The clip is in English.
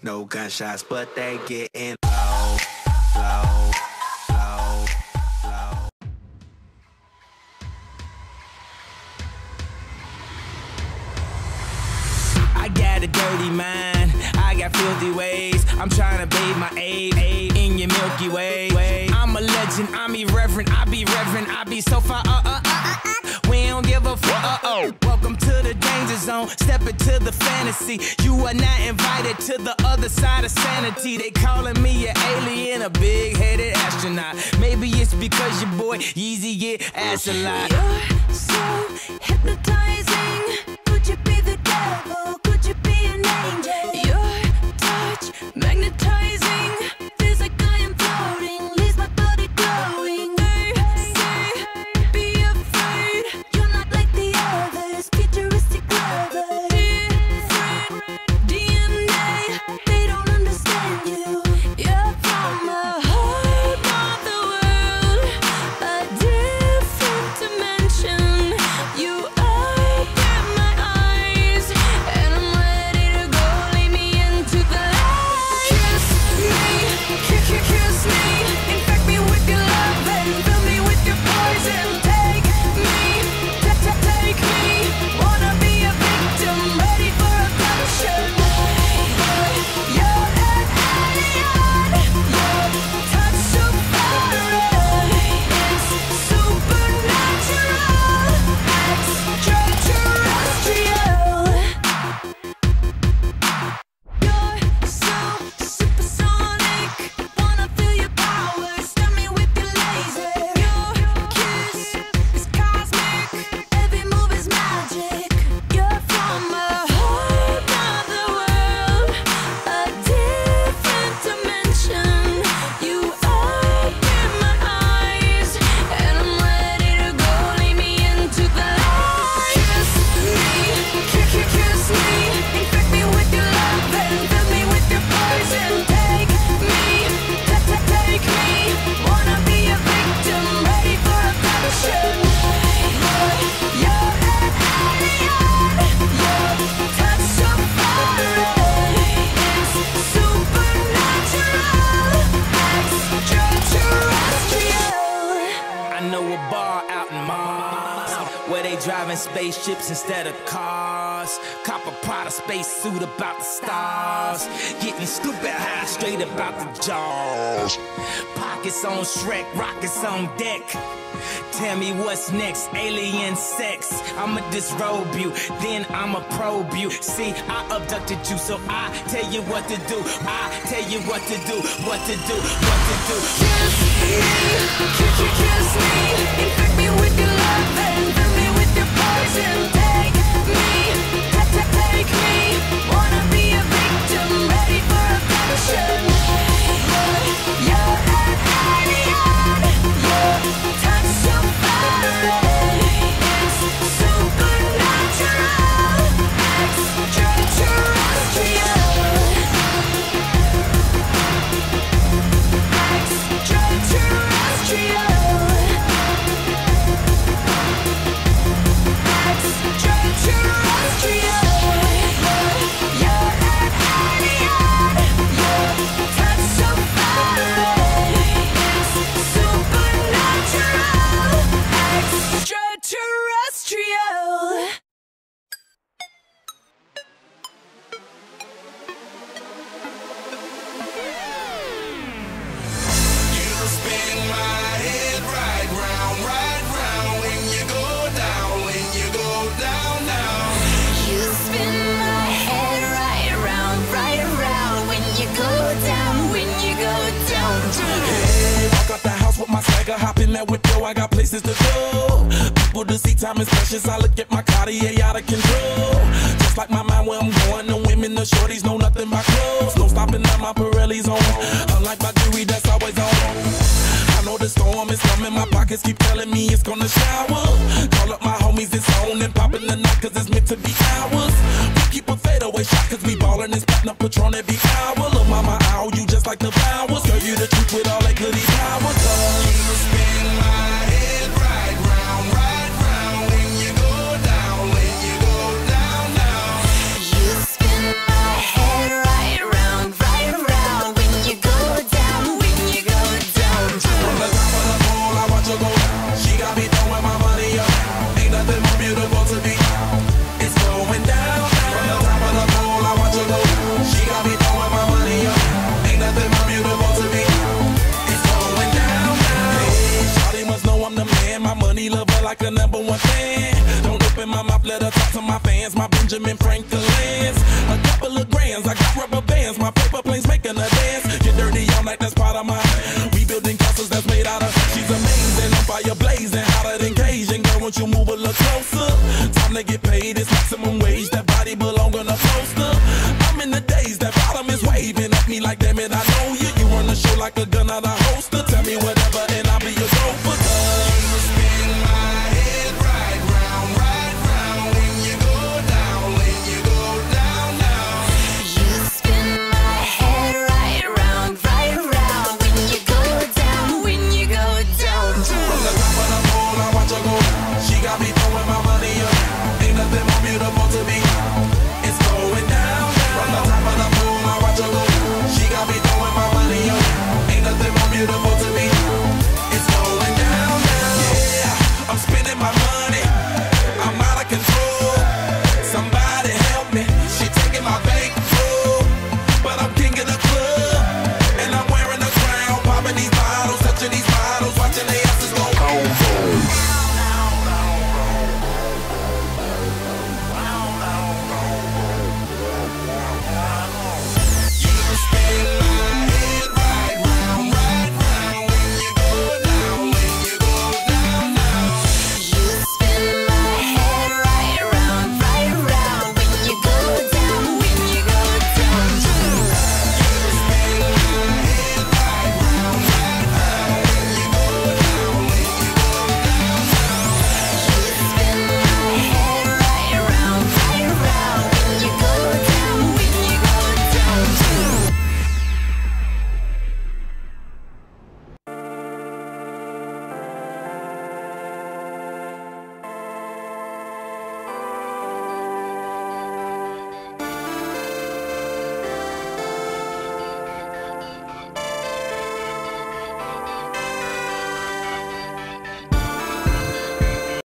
no gunshots, but they getting low, low, low, low. I got a dirty mind, I got filthy ways. I'm trying to bathe my aid in your Milky Way. I'm a legend, I'm irreverent, I be reverent, I be so far, we don't give a fuck, Welcome to the danger zone, step into the fantasy. You are not invited to the other side of sanity. They calling me an alien, a big-headed astronaut. Maybe it's because your boy Yeezy get ass a lot. You're so hypnotizing. Could you be the devil? Could you be an angel? Your touch magnetizing. Feels like I am floating, leaves my body glowing. They say, be afraid. You're not like the others, futuristic lovers. Different DNA, they don't understand you. You're from a whole other world, a different dimension. You open my eyes, and I'm ready to go. Lead me into the light. Kiss me, infect me with your love and fill me with your poison. Take me, wanna be a victim, ready for a passion. You're an alien, your touch so foreign. It's supernatural, extraterrestrial. You're so supersonic, wanna feel your power, stab me with your laser. Your kiss is cosmic, every move is magic. You're from a whole other world, a different dimension. You open my eyes, and I'm ready to go. Lead me into the light. Kiss me, infect me with your love and fill me with your poison. Take me, wanna be a victim, ready for a passion. You're an alien, your touch so foreign. It's supernatural, extraterrestrial. I know a bar out in Mars where they driving spaceships instead of cars. Cop a Prada spacesuit about the stars. Getting stupid high straight about the jaws. Pockets on Shrek, rockets on deck. Tell me what's next, alien sex. I'ma disrobe you, then I'ma probe you. See, I abducted you, so I tell you what to do. I tell you what to do, what to do, what to do. Kiss me, infect me with your love and fill me with your poison. Take me, wanna be a victim, ready for a passion. You're an alien, your touch so foreign. It's supernatural, extraterrestrial. Hop in that whip, yo, I got places to go. People to see, time is precious. I look at my Cartier out of control. Just like my mind where I'm going. The women, the shorties know nothing but clothes. No stopping at my Pirelli's on. Unlike my jewelry, that's always on. I know the storm is coming. My pockets keep telling me it's gonna shower. Call up my homies, it's on and popping the night, cause it's meant to be ours. We keep a fadeaway shot, cause we ballin' and spittin' up Patron every hour. Look, mama, ow, you just like the flowers. Girl, you the truth with all that goody power. You spin my head right round when you go down, down. You spin my head right round. a glance. A couple of grands, I got rubber bands. My paper planes